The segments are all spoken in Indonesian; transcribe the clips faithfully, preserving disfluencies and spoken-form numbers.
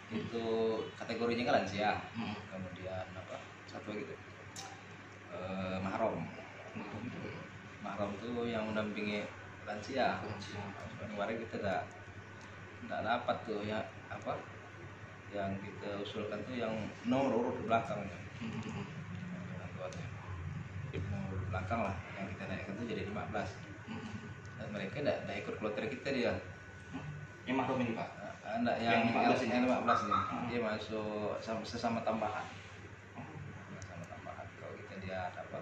itu kategorinya kan lansia. Hmm. Kemudian apa satu lagi tuh e, mahram. Mahram tuh yang mendampingi lansia. Lansia. Kemarin kita tidak tidak dapat tuh ya apa yang kita usulkan tuh yang nomor urut belakang. Hmm. Nomor urut belakang lah yang kita naikkan tuh jadi lima belas. Hmm. Dan mereka tidak ikut kloter kita dia. Yang mahrum ini Pak? Enggak, yang, yang lima belas ini. Yang lima belas ini. Hmm. Dia masuk sama, sesama tambahan. Sama tambahan. Kalau kita dia dapat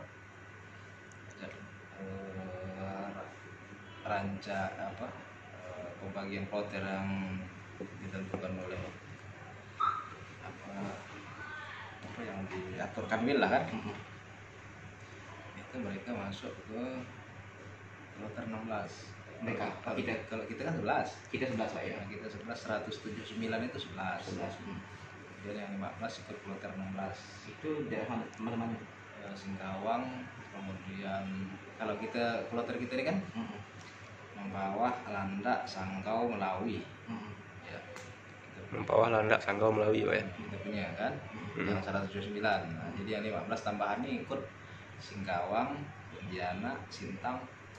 uh, ranca apa uh, pembagian kloter yang ditentukan oleh apa apa yang diaturkan wil lah kan. Hmm. Itu mereka masuk ke kloter enam belas. Mereka kalau kita kalau kita kan sebelas. Kita sebelas Pak ya. Nah, kita sebelas seratus tujuh puluh sembilan itu sebelas. sebelas. Hmm. Kemudian yang lima belas ikut kloter enam belas. Itu daerah mana-mana? E, Singkawang, kemudian kalau kita kloter kita ini kan hmm. Mempawah, Landak, Sanggau, Melawi. Hmm. Ya. Mempawah, Landak, Sanggau, Melawi Pak ya. Kita punya kan hmm. yang seratus tujuh puluh sembilan. Nah, jadi yang lima belas tambahan ini ikut Singkawang, Pontianak, Sintang.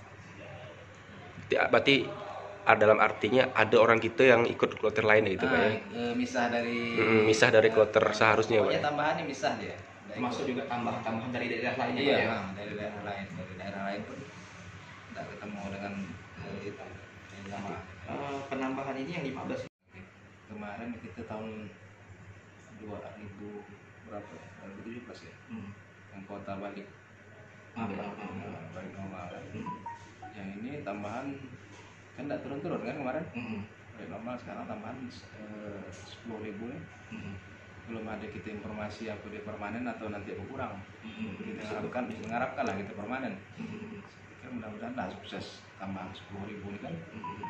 Berarti dalam artinya ada orang kita yang ikut kloter lain gitu nah, Pak ya? E, misah dari hmm, misah dari kloter uh, seharusnya Pak ya? Tambahannya misah dia. Termasuk juga tambahan-tambahan dari daerah lainnya iya, ya? Nah, dari daerah lain, dari daerah lain pun tidak ketemu dengan uh, itu sama. Uh, penambahan ini yang lima belas kemarin kita tahun dua ribu berapa ya? dua ribu tujuh belas ya? Hmm. Yang kota balik ah, ah, balik normal kan? Hmm. Yang ini tambahan kan tidak turun-turun kan kemarin. Mm-hmm. Balik normal sekarang tambahan sepuluh ribu nih. Mm-hmm. Belum ada kita informasi apa dia permanen atau nanti berkurang. Mm-hmm. Kita mengharapkan mengharapkan lah kita permanen. Mm-hmm. Kan mudah-mudahan lah sukses tambahan sepuluh ribu ini kan. Mm-hmm.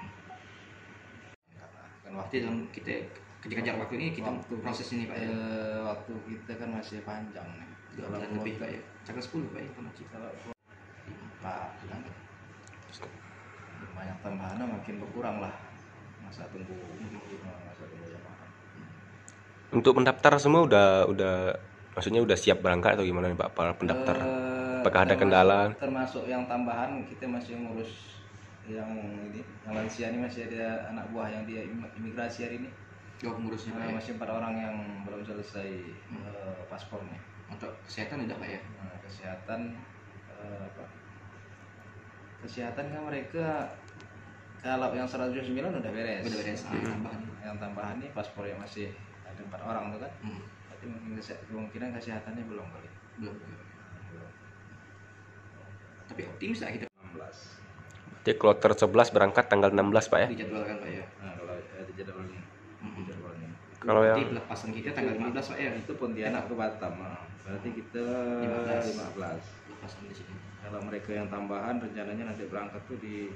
Kan waktu yang kita kejar waktu ini kita waktu proses ini Pak ya. Eh, waktu kita kan masih panjang nih. Dua bulan lebih Pak ya. Tanggal sepuluh Pak ya masih kalau empat bulan. Banyak tambahannya makin berkurang lah masa tunggu masa tunggu jamaah. Untuk pendaftar semua udah udah maksudnya udah siap berangkat atau gimana nih Pak para pendaftar? Uh, Apakah ada kendala? Termasuk yang tambahan kita masih ngurus yang ini yang lansia ini masih ada anak buah yang dia imigrasi hari ini. Oh, ngurusnya nah, masih empat orang yang belum selesai hmm. uh, paspornya. Untuk kesehatan udah Pak ya? Nah, kesehatan uh, apa? Kesehatan kan mereka kalau yang seratus tujuh puluh sembilan udah beres. Udah beres. Nah, hmm. tambahan. Yang tambahan nih paspor yang masih ada empat orang tuh kan. Hmm. Tapi mungkin kemungkinan kesehatannya belum kali. Belum. belum. Tapi optimis lah kita. enam belas. Jadi kloter sebelas berangkat tanggal enam belas Pak ya? Dijadwalkan Pak ya. Nah, kalau ada jadwalnya. Hmm. Jadwalnya. Kalau yang pelepasan kita tanggal lima belas Pak ya. Itu Pontianak ke Batam. Nah, berarti kita lima belas. Lepasan di sini. Kalau mereka yang tambahan rencananya nanti berangkat tuh di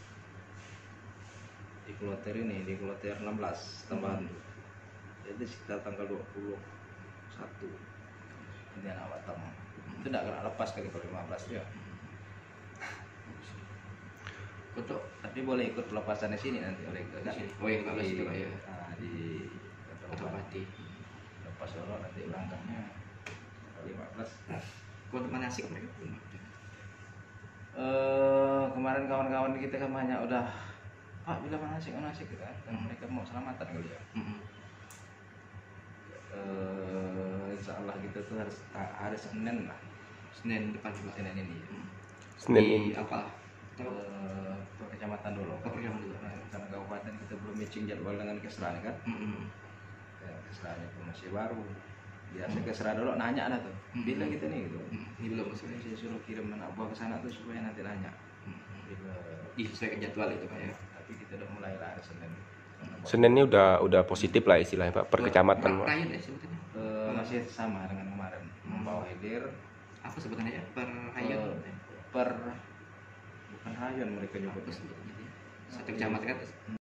di kloter ini di kloter enam belas tambahan tuh. Jadi sekitar tanggal dua puluh satu ini anak Batam. Itu tidak kena lepas kali kalau lima belas ya. Untuk tapi boleh ikut pelepasan di sini nanti oleh ke sini. Oh yang lima belas itu Pak ya. Nah, di Otomati. Lepas dulu nanti berangkatnya lima belas. Kok manasik mereka? Uh, kemarin kawan-kawan kita kan banyak udah Pak bila manasik manasik gitu kan dan mereka mau selamatan kali ya. Mm-hmm. uh, Insya Allah gitu tuh harus hari Senin lah. Senin depan juga. Senin ini. Mm. Senin ini apa? Uh, kecamatan dulu. Ke kecamatan dulu. Nah, karena kabupaten kita belum matching jadwal dengan Kesra kan. Mm-hmm. Ya, Kesranya pun masih baru. Biasa ke Serah dulu nanya ada tuh bila kita nih gitu ini belum maksudnya saya suruh kirim anak buah ke sana tuh supaya nanti nanya bila disesuaikan jadwal itu Pak ya. Tapi kita udah mulai lah hari Senin. Senin ini udah udah positif lah istilahnya Pak per kecamatan Pak. Rayon ya sebutannya uh, masih sama dengan kemarin membawa hilir apa sebutannya ya per rayon uh, per bukan rayon mereka nyebut sebutannya satu kecamatan kan